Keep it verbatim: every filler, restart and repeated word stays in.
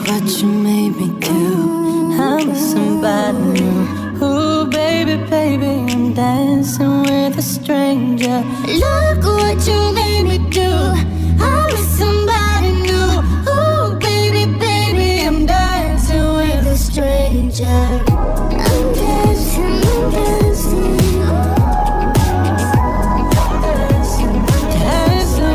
what you made me do. I'm with somebody new. Ooh, baby, baby, I'm dancing with a stranger. Look what you